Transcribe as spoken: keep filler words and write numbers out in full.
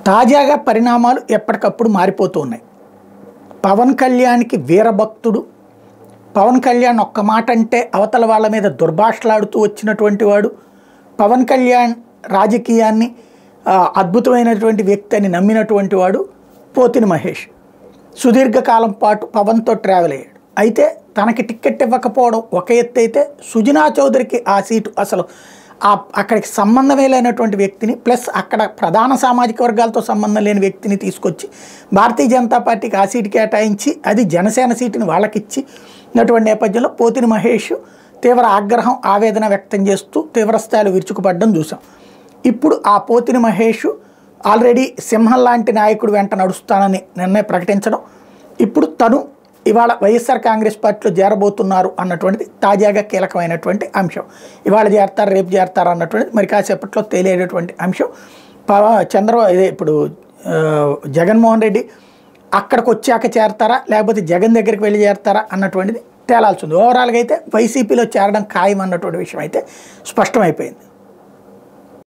తాజాగా పరిణామాలు ఎప్పటికప్పుడు మారిపోతూ ఉన్నాయి. పవన్ కళ్యాణ్కి వీరభక్తుడు, పవన్ కళ్యాణ్ ఒక్క మాట అంటే అవతల వాళ్ళ మీద దుర్భాషలాడుతూ వచ్చినటువంటి వాడు, పవన్ కళ్యాణ్ రాజకీయాన్ని అద్భుతమైనటువంటి వ్యక్తి అని నమ్మినటువంటి వాడు పోతిని మహేష్. సుదీర్ఘకాలం పాటు పవన్తో ట్రావెల్ అయ్యాడు. అయితే తనకి టికెట్ ఇవ్వకపోవడం ఒక ఎత్తు అయితే, సుజనా చౌదరికి ఆ సీటు అసలు ఆ అక్కడికి సంబంధమే లేనటువంటి వ్యక్తిని, ప్లస్ అక్కడ ప్రధాన సామాజిక వర్గాలతో సంబంధం లేని వ్యక్తిని తీసుకొచ్చి భారతీయ జనతా పార్టీకి ఆ సీటు కేటాయించి అది జనసేన సీటుని వాళ్ళకిచ్చి ఉన్నటువంటి నేపథ్యంలో పోతిని మహేష్ తీవ్ర ఆగ్రహం ఆవేదన వ్యక్తం చేస్తూ తీవ్రస్థాయిలో విరుచుకుపడడం చూసాం. ఇప్పుడు ఆ పోతిని మహేష్ ఆల్రెడీ సింహం లాంటి నాయకుడు వెంట నడుస్తానని నిర్ణయం ప్రకటించడం, ఇప్పుడు తను ఇవాళ వైఎస్ఆర్ కాంగ్రెస్ పార్టీలో చేరబోతున్నారు అన్నటువంటిది తాజాగా కీలకమైనటువంటి అంశం. ఇవాళ చేరతారు, రేపు చేరతారు అన్నటువంటిది మరి కాసేపట్లో తేలేటటువంటి అంశం. చంద్రబాబు ఇదే ఇప్పుడు జగన్మోహన్ రెడ్డి అక్కడికి వచ్చాక చేరతారా లేకపోతే జగన్ దగ్గరికి వెళ్ళి చేరతారా అన్నటువంటిది తేలాల్సి ఉంది. ఓవరాల్గా అయితే వైసీపీలో చేరడం ఖాయం అన్నటువంటి విషయం అయితే స్పష్టమైపోయింది.